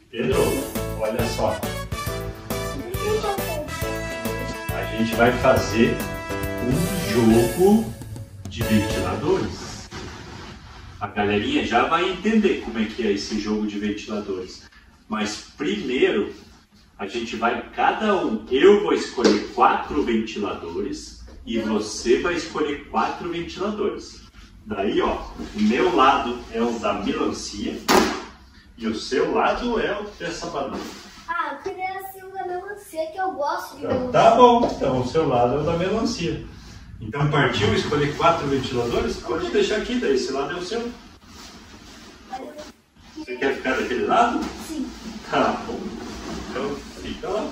Pedro, olha só. A gente vai fazer um jogo de ventiladores. A galerinha já vai entender como é que é esse jogo de ventiladores. Mas primeiro, a gente vai cada um. Eu vou escolher 4 ventiladores e você vai escolher 4 ventiladores. Daí, ó, o meu lado é o da melancia e o seu lado é o dessa banana. Ah, eu queria ser o da melancia, que eu gosto de melancia. Tá bom, então o seu lado é o da melancia. Então partiu escolher 4 ventiladores? Pode deixar aqui, daí esse lado é o seu. Você quer ficar daquele lado? Sim. Tá bom. Então fica lá.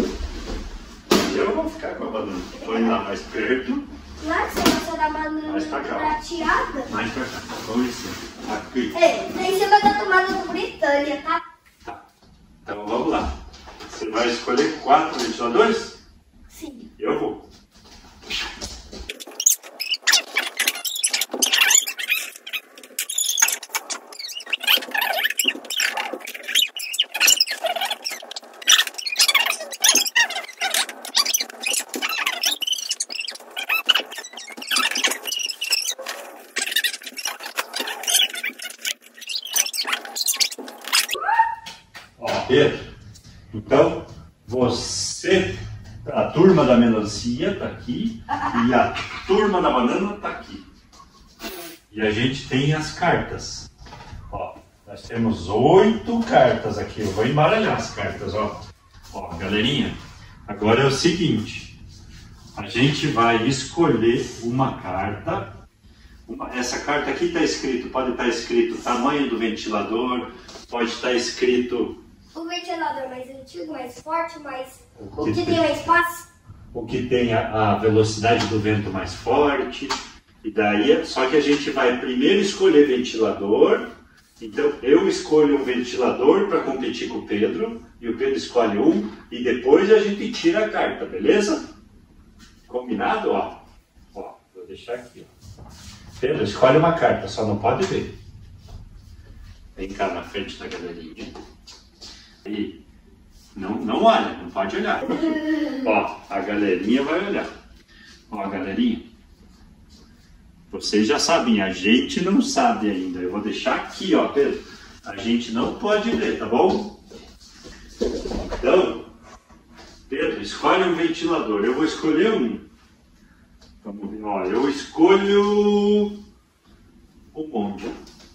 Eu vou ficar com a banana. Vou ir lá mais perto. Lá você gosta da banana Mais pra cá. prateada? Mais pra cá. Vamos ver. Aqui. É, daí você vai dar tomada do Britânia, tá? Tá. Então vamos lá. Você vai escolher 4 ventiladores? Sim. Eu vou. Pedro, então você, a turma da melancia está aqui e a turma da banana está aqui. E a gente tem as cartas. Ó, nós temos 8 cartas aqui. Eu vou embaralhar as cartas, ó. Ó, galerinha, agora é o seguinte. A gente vai escolher uma carta. Essa carta aqui está escrito, pode estar escrito o tamanho do ventilador, pode estar escrito o ventilador mais antigo, mais forte, o que tem mais espaço. O que tem a velocidade do vento mais forte. E daí, só que a gente vai primeiro escolher ventilador. Então eu escolho um ventilador para competir com o Pedro. E o Pedro escolhe um. E depois a gente tira a carta, beleza? Combinado? Ó, vou deixar aqui. Ó. Pedro, escolhe uma carta, só não pode ver. Vem cá na frente da galerinha. Aí, não olha, não pode olhar. Ó, a galerinha vai olhar. Ó, galerinha. Vocês já sabem, a gente não sabe ainda. Eu vou deixar aqui, ó, Pedro. A gente não pode ler, tá bom? Então, Pedro, escolhe um ventilador. Eu vou escolher um. Vamos ver. Ó, eu escolho o Mondial.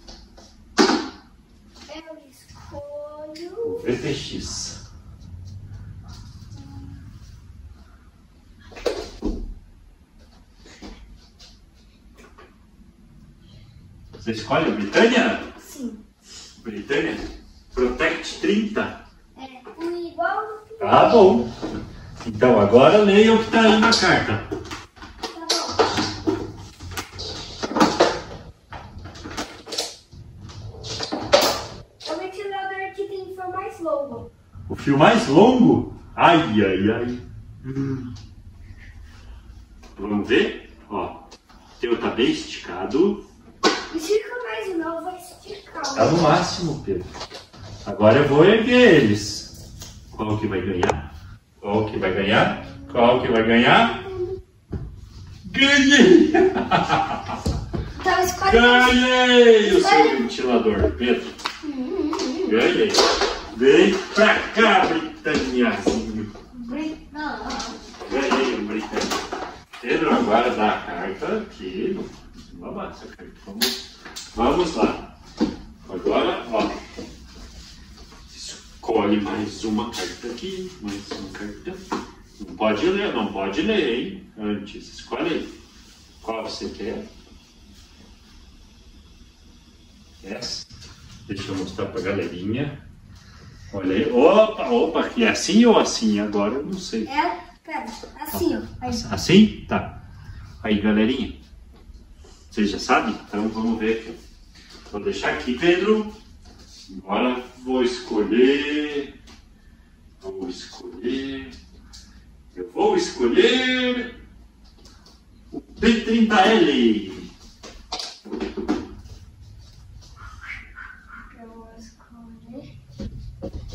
O VTX. Você escolhe o Britânia? Sim. Britânia? Protect 30? É, igual. Tá bom. Então agora leia o que está aí na carta. Tá bom. É o ventilador que tem fio mais longo. O fio mais longo? Ai. Vamos ver? Ó, o teu tá bem esticado. Estica mais não, vai esticar. Tá no máximo, Pedro. Agora eu vou erguer eles. Qual que vai ganhar? Qual que vai ganhar? Qual que vai ganhar? Ganhei! Então escolhe. Ganhei o seu ventilador, Pedro. Ganhei. Vem pra cá, Britâniazinho. Ganhei um Britânia. Pedro, agora dá a carta aqui. Vamos lá. Agora, ó. Escolhe mais uma carta aqui. Mais uma carta. Não pode ler, hein? Antes. Escolhe aí. Qual você quer? Essa. Deixa eu mostrar pra galerinha. Olha aí. Opa. É assim ou assim? Agora eu não sei. Pera. Assim, ó. Aí. Assim? Tá. Aí, galerinha. Vocês já sabem? Então vamos ver aqui. Vou deixar aqui, Pedro. Agora vou escolher. Eu vou escolher o P30L. Eu vou escolher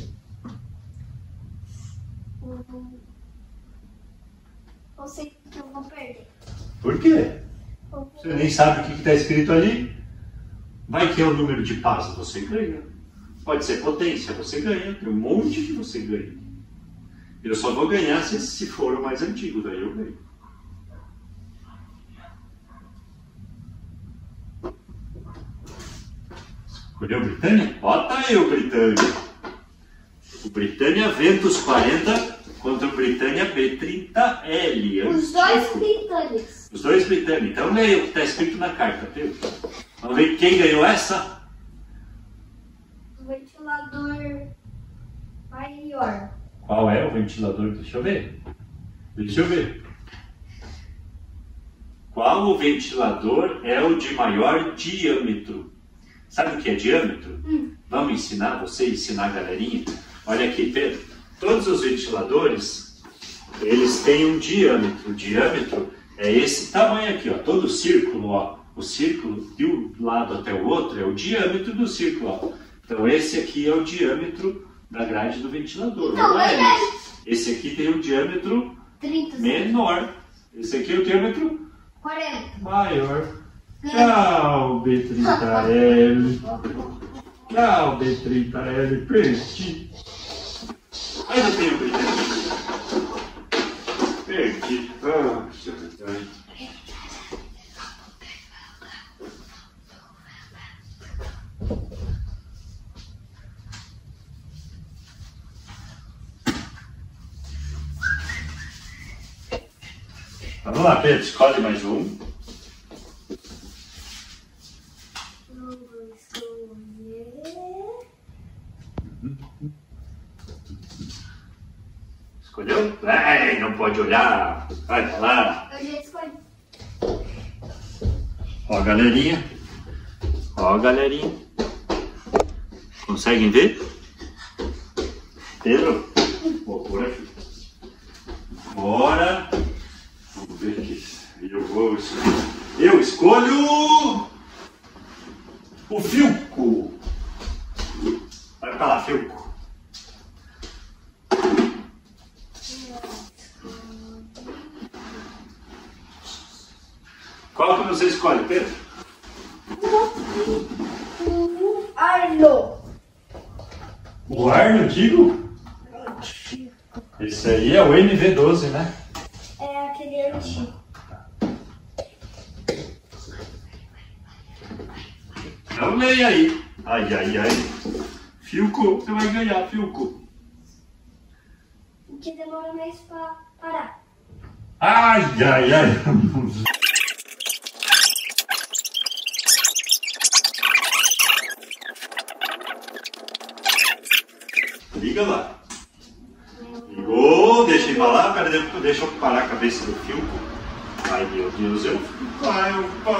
Por quê? Você nem sabe o que está escrito ali. Vai que é o número de pás, você ganha. Pode ser potência, você ganha. Tem um monte que você ganha. Eu só vou ganhar se for o mais antigo, daí eu ganho. Escolheu Britânia? Bota aí o Britânia. O Britânia Ventus 40 contra o Britânia B30L. Os dois Britânias. Os dois Britânia. Então leia o que está escrito na carta, viu? Vamos ver quem ganhou essa? O ventilador maior. Qual é o ventilador? Deixa eu ver. Deixa eu ver. Qual o ventilador é o de maior diâmetro? Sabe o que é diâmetro? Vamos ensinar, você ensinar a galerinha? Olha aqui, Pedro. Todos os ventiladores, eles têm um diâmetro. O diâmetro é esse tamanho aqui, ó. Todo o círculo, ó. O círculo de um lado até o outro é o diâmetro do círculo, ó. Então esse aqui é o diâmetro da grade do ventilador. Então, não é esse aqui tem um diâmetro 30 menor. Esse aqui é o diâmetro 40. maior. Tchau, B30L. Tchau, B30L. Perdi. Mas eu tenho B30L. Perdi. Vamos lá, Pedro. Escolhe mais um. Escolheu? Ai, não pode olhar. Vai pra lá. Eu já escolhi. Ó, galerinha. Ó, galerinha. Conseguem ver? Pedro? Vou por aqui. Bora. Vamos ver aqui. Eu escolho o Filco. Vai pra lá, Filco. Qual que você escolhe, Pedro? O Arno. O Arno antigo? Esse aí é o MV12, né? É aquele antigo. Então leia aí. Ai, ai, ai. Filco, você vai ganhar, Filco. O que demora mais pra parar. Ai, ai, ai. Liga lá. Ligou, deixa embalar, pera, deixa eu parar a cabeça do Filco. Ai, meu Deus, Pai,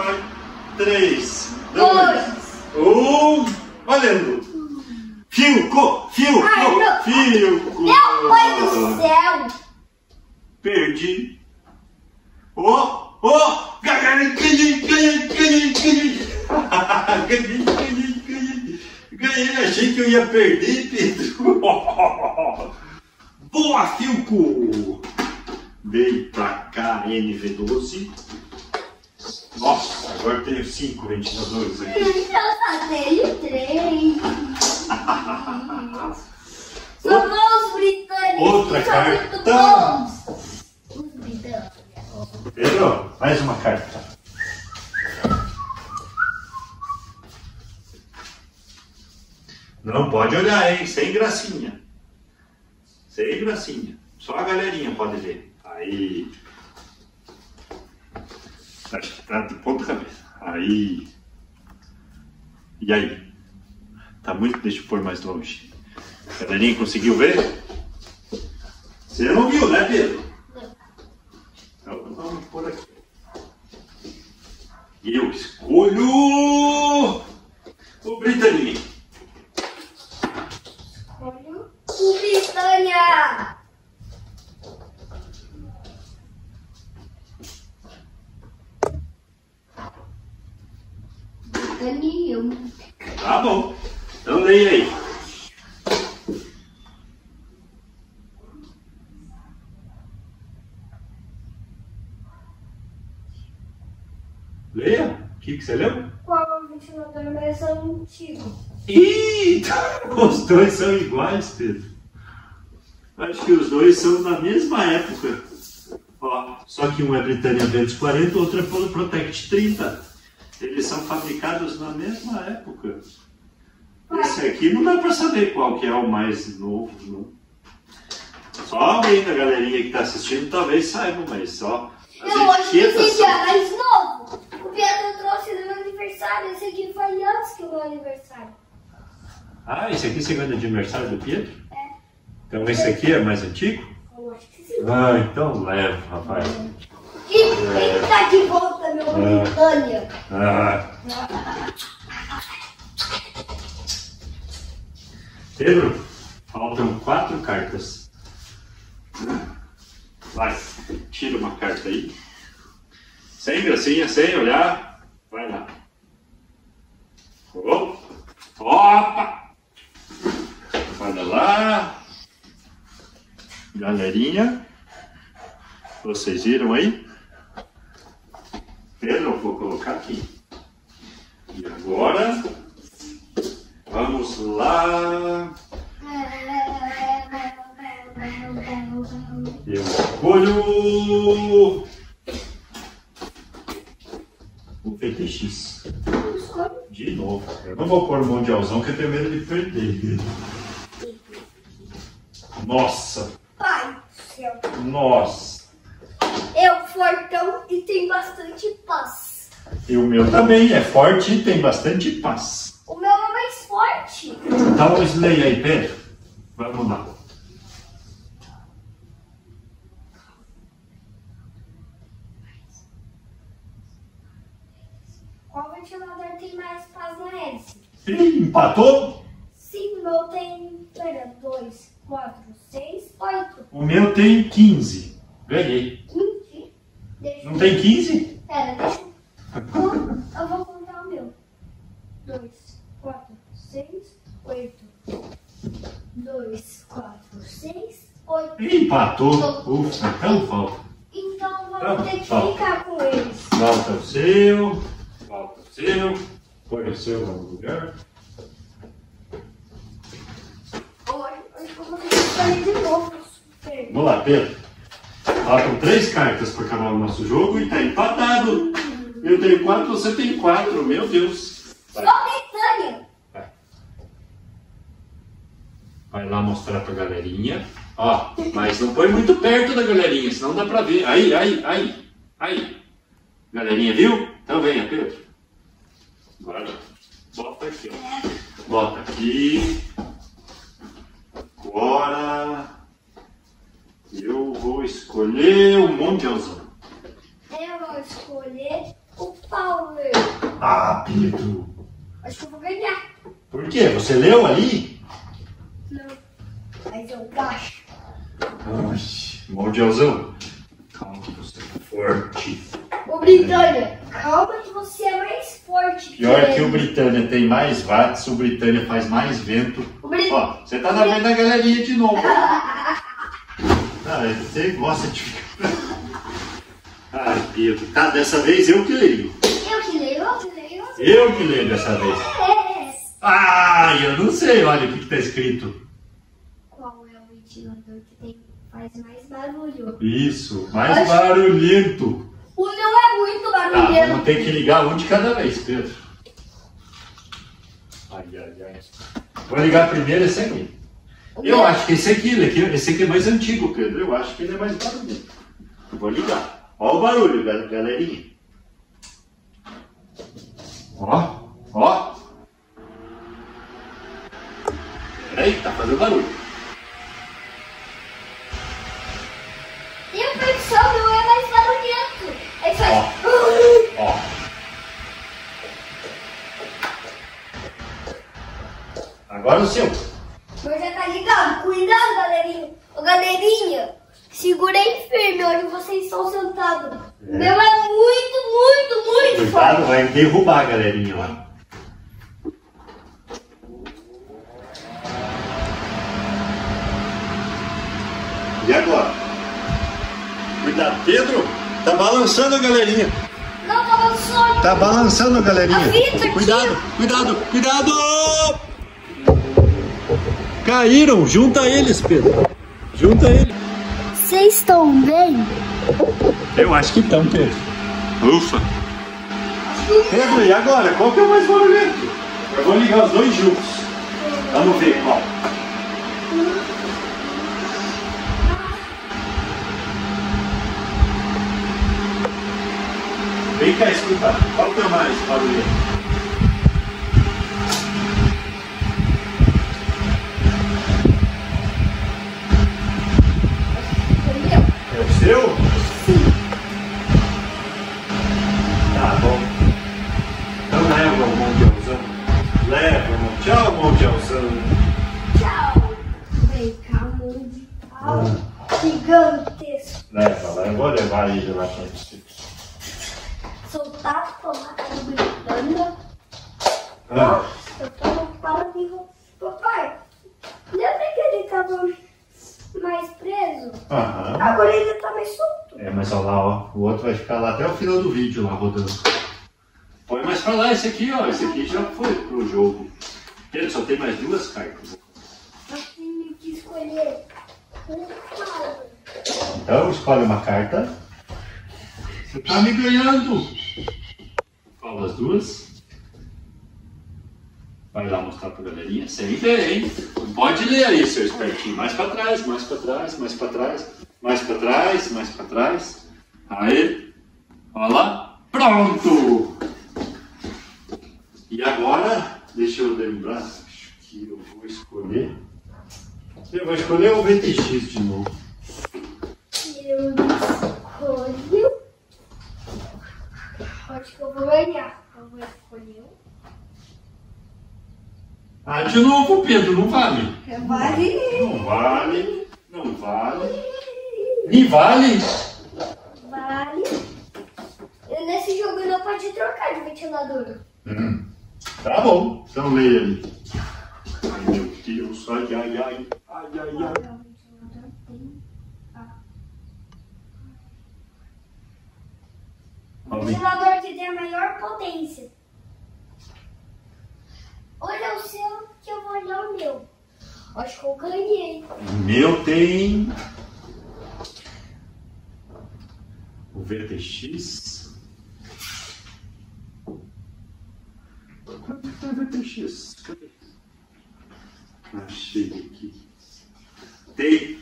3, 2, 1, valendo! Filco! Ai, Filco! Meu pai do céu! Perdi! Ganhei! Ganhei, achei que eu ia perder, Pedro! Boa, Filco! Vem pra cá, NV12. Nossa, agora eu tenho 5 ventiladores aqui. Eu só tenho 3. São bons britânicos. Outra são carta. muito bons. Os britânicos. Pedro, mais uma carta. Não pode olhar, hein? Sem gracinha. Sem gracinha. Só a galerinha pode ver. Aí. Tá de ponta cabeça. Aí. E aí? Tá muito. Deixa eu pôr mais longe. A galerinha conseguiu ver? Você não viu, né, Pedro? Então vamos por aqui. Eu escolho o Britânia. Olha o Britânia. Britânia. Tá bom. Então leia aí. Leia. O que você leu? Qual é o ventilador mais antigo? Eita! Os dois são iguais, Pedro. Acho que os dois são da mesma época. Ó, só que um é Britânia Ventus 40, o outro é Polo Protect 30. Eles são fabricados na mesma época. Esse aqui não dá para saber qual que é o mais novo, não. Só alguém da galerinha que está assistindo talvez saiba, mas só as Eu acho que etiquetas esse é mais novo. O Pedro trouxe no meu aniversário. Esse aqui foi antes que o meu aniversário. Ah, esse aqui você ganha de aniversário do Pietro? É. Então esse aqui é mais antigo? Eu acho que sim. Ah, então leva, rapaz. Quem tá de volta, meu Britânia? Ah. Pedro, faltam 4 cartas. Vai, tira uma carta aí. Sem gracinha, sem olhar. Vai lá. Opa! Olha lá. Galerinha. Vocês viram aí? Pedro, eu vou colocar aqui. E agora, vamos lá. Eu escolho o PTX. De novo. Eu não vou pôr o mundialzão que eu tenho medo de perder. Nossa! Pai do céu. Nossa! Eu fortão e tem bastante paz. E o meu também é forte e tem bastante paz. O meu é mais forte. Dá um slay aí, Pedro. Vamos lá. Qual ventilador tem mais paz na hélice? Ih, empatou? Sim, o meu tem. Pera, 2, 4, 6, 8. O meu tem 15. Ganhei. 15? Deixa Não tem 15? Pera, deixa eu. Eu vou contar o meu. 2, 4, 6, 8. 2, 4, 6, 8. Ih, empatou. Ufa, então volta. Então vamos ter que ficar com eles. Volta o seu. Volta o seu. Põe o seu no lugar. Hoje eu vou ter que escolher de novo. Vamos lá, Pedro. Faltam 3 cartas para acabar o nosso jogo e tá empatado. Eu tenho 4, você tem 4. Meu Deus. Só Britânia. Vai lá mostrar pra galerinha. Ó, mas não põe muito perto da galerinha, senão dá pra ver. Aí. Galerinha, viu? Então venha, Pedro. Agora, bota aqui, ó. Bota aqui. Agora, eu vou escolher o mundialzão. Eu vou escolher o Power. Ah, Pedro. Acho que eu vou ganhar. Por quê? Você leu ali? Não. Mas eu acho. Ai, mundialzão. Calma que você é forte. Ô Britânia, calma que você é mais forte. Pior que o Britânia tem mais watts, o Britânia faz mais vento. Ó, você tá na frente da galerinha de novo. Você gosta de ficar. Ai, Pedro. Tá, dessa vez eu que leio. Eu que leio dessa vez. Ai, eu não sei, olha o que tá escrito. Qual é o ventilador que faz mais barulho? Isso, mais barulhento. O meu é muito Tá, barulhento. vamos ter que ligar um de cada vez, Pedro. Ai. Vou ligar primeiro esse aqui. Eu acho que esse aqui é mais antigo, Pedro. Eu acho que ele é mais barulhento. Vou ligar. Ó o barulho, galerinha. Ó. Peraí, tá fazendo barulho. E a produção não é mais barulhento. Ele faz... Ó. Agora o seu. Mas já tá ligado. Cuidado, galerinha. Ô, galerinha, segurem firme onde vocês estão sentados. O meu é muito Cuidado, forte. vai derrubar a galerinha lá. E agora? Cuidado, Pedro. Tá balançando a galerinha. Não, tava balançou. Tá balançando, galerinha. A fita, Cuidado, cuidado, cuidado! Caíram, junta eles, Pedro. Junta eles. Vocês estão bem? Eu acho que estão, Pedro. Ufa! Pedro, e agora? Qual que é o mais barulhento? Eu vou ligar os dois juntos. Vamos ver qual. Vem cá escutar. Qual que é o mais barulhento? É o seu? Sim. Tá bom. Então leva o mundialzão. Leva o mundial. Tchau, mundialzão. Tchau. Vem cá, mundial. Gigantesco. Leva, eu vou levar ele lá pra você. Soltar, tomar brincando. Ah. Nossa, eu tô para de papai. Lembra que ele tava mais preso? Aham. Agora ele tá mais solto. É, mas olha lá, ó. O outro vai ficar lá até o final do vídeo lá rodando. Põe mais pra lá esse aqui, ó. Esse aqui já foi pro jogo. Ele só tem mais 2 cartas. Eu tenho que escolher um quadro. Então escolhe uma carta. Você tá me ganhando. Qual as 2? Vai lá mostrar pra galerinha. Sem ver, hein? Pode ler aí, seu espertinho. Mais pra trás, mais pra trás, mais pra trás. Mais pra trás, mais pra trás. Aí. Olha lá. Pronto! E agora, deixa eu lembrar. Acho que eu vou escolher. Eu vou escolher o VTX de novo. Eu escolhi. Acho que eu vou ganhar. Eu vou escolher. Ah, de novo, Pedro, não vale. Vale. Não vale. Não vale. Nem vale. Vale. E nesse jogo não pode trocar de ventilador. Tá bom. Então leia ali. Ai, meu Deus. Ai, ai, ai. Ai, ai, ai. O ventilador que tem a maior potência. Olha o seu, que eu vou olhar o meu. Acho que eu ganhei. O meu tem o VTX. Quanto é o VTX? Cadê? Achei aqui. Tem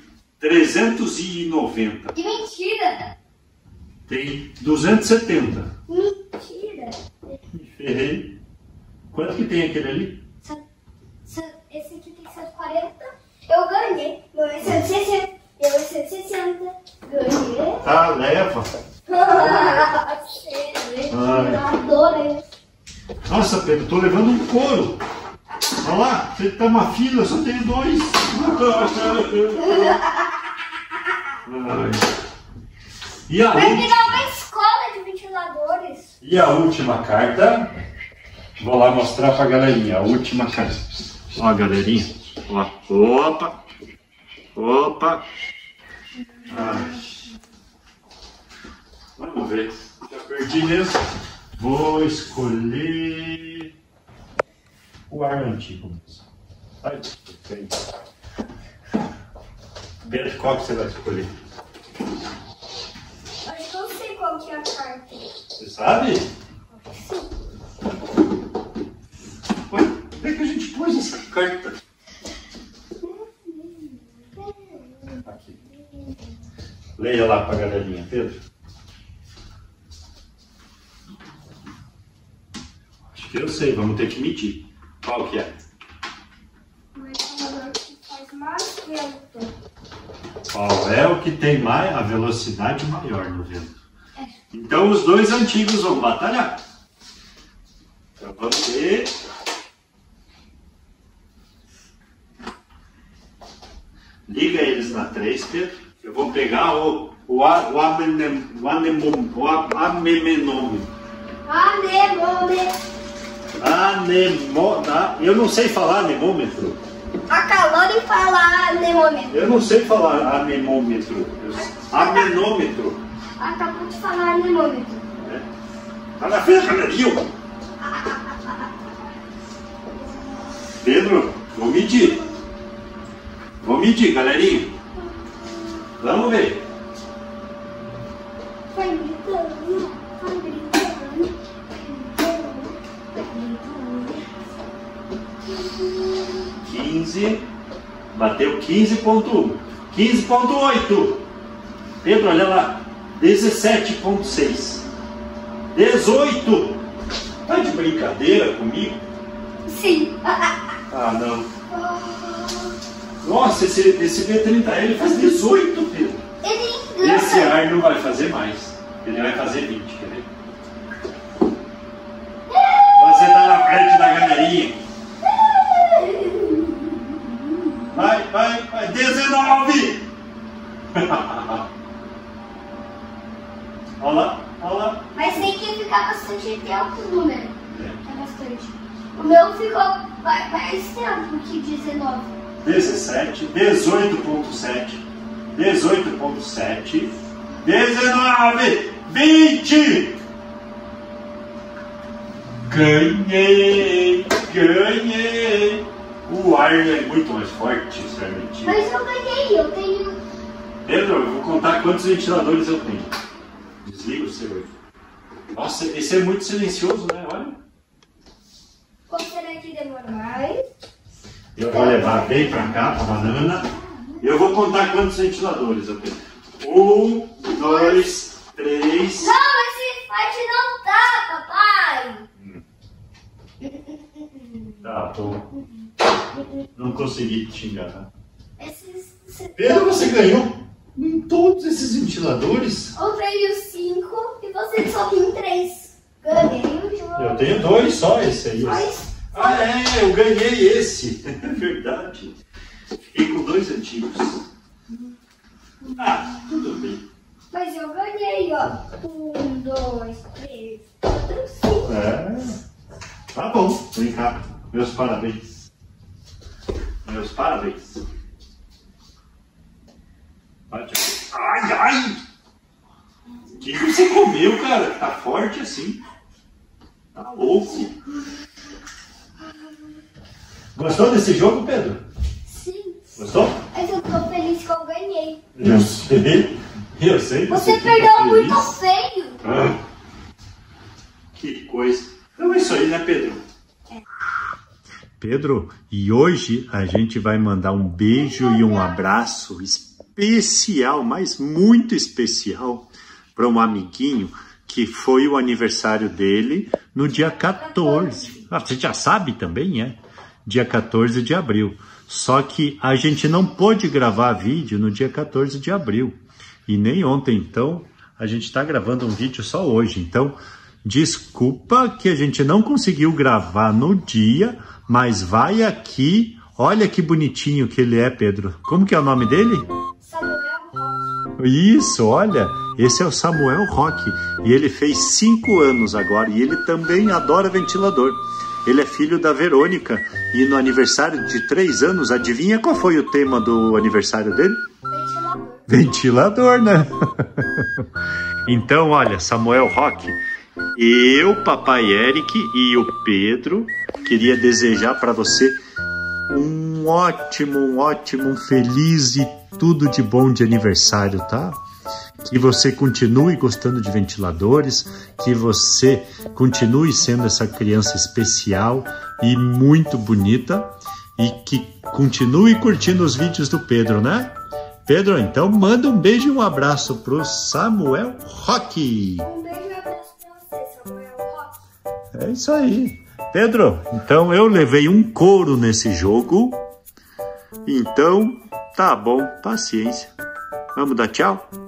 390. Que mentira! Tem 270. Mentira! Me ferrei. Quanto que tem aquele ali? Esse aqui tem 140. Eu ganhei. Meu é 160. Meu é 160. Ganhei. Tá, leva. Eu adoro. Nossa, Pedro, tô levando um couro. Olha lá, você tá uma fila, eu só tenho 2. Ai. E a, Vai virar uma escola de ventiladores. e a última carta? Vou lá mostrar pra galerinha. A última carta. Ó, galerinha. Ó. Opa. Opa. Ai. Vamos ver. Já perdi mesmo. Vou escolher o ar antigo mesmo. Ai, perfeito. Pedro, qual que você vai escolher? Acho que eu sei qual que é a carta. Você sabe? Sim. Ué, onde é que a gente pôs essa carta? Aqui. Leia lá pra galerinha, Pedro. Acho que eu sei, vamos ter que medir. Qual que é? O ventilador que faz mais vento. Qual é o que tem mais a velocidade maior no vento? Então os 2 antigos vão batalhar. Então vamos ver. Liga eles na 3, Pedro. Eu vou pegar o anemenômetro. Eu não sei falar anemômetro. Acabou de falar anemômetro. Eu não sei falar anemômetro. Amenômetro. Acabou de falar anemômetro. Tá na frente, galerinha. Pedro, vou medir. Vou medir, galerinha. Vamos ver. Vai gritando, vai gritando. 15. Bateu 15.1. 15.8. Pedro, olha lá. 17.6. 18. Tá de brincadeira comigo? Sim. Ah, não. Nossa, esse B30L faz 18, Pedro. Ele engana. Esse ar não vai fazer mais. Ele vai fazer 20, quer ver? Você tá na frente da galerinha. Vai. 19! Olha lá. Mas tem que ficar bastante tempo o número. É bastante. O meu ficou mais tempo que 19. 17, 18.7, 18.7, 19, 20! Ganhei! O ar é muito mais forte, sinceramente. Mas eu ganhei, eu tenho... Pedro, eu vou contar quantos ventiladores eu tenho. Desliga o seu. Nossa, esse é muito silencioso, né? Olha. Qual será que demora mais? Eu vou levar bem pra cá, pra banana. E eu vou contar quantos ventiladores eu tenho. 1, 2, 3... Não, esse parte não tá, papai! Tá bom. Não consegui te enganar. Esses... Pedro, você ganhou em todos esses ventiladores? Eu tenho 5 e você só tem 3. Ganhei o jogo. Eu tenho 2 só, esse aí. Mas... Ah, eu ganhei esse. É verdade. Fiquei com 2 antigos. Ah, tudo bem. Mas eu ganhei, ó. 1, 2, 3, 4, 5. Tá bom, vem cá. Meus parabéns. Meus parabéns. Ai! O que você comeu, cara? Tá forte assim. Tá louco. Gostou desse jogo, Pedro? Sim. Gostou? Mas eu tô feliz que eu ganhei. Eu sei. Eu sei que Você fica perdeu feliz. muito feio. Que coisa. Então é isso aí, né, Pedro? Pedro, e hoje a gente vai mandar um beijo e um abraço especial, mas muito especial, para um amiguinho que foi o aniversário dele no dia 14. Ah, você já sabe também, é? Dia 14 de abril. Só que a gente não pôde gravar vídeo no dia 14 de abril. E nem ontem, então, a gente está gravando um vídeo só hoje. Então, desculpa que a gente não conseguiu gravar no dia, mas vai aqui. Olha que bonitinho que ele é, Pedro. Como que é o nome dele? Samuel Roque. Isso, olha. Esse é o Samuel Roque. E ele fez 5 anos agora. E ele também adora ventilador. Ele é filho da Verônica. E no aniversário de 3 anos, adivinha qual foi o tema do aniversário dele? Ventilador, né? Então, olha, Samuel Roque, eu, papai Eric e o Pedro queria desejar para você um ótimo, feliz e tudo de bom de aniversário, tá? Que você continue gostando de ventiladores, que você continue sendo essa criança especial e muito bonita e que continue curtindo os vídeos do Pedro, né? Pedro, então manda um beijo e um abraço pro Samuel Roque. Um beijo e um abraço pra você, Samuel Roque. É isso aí. Pedro, então eu levei um couro nesse jogo. Então, tá bom, paciência. Vamos dar tchau?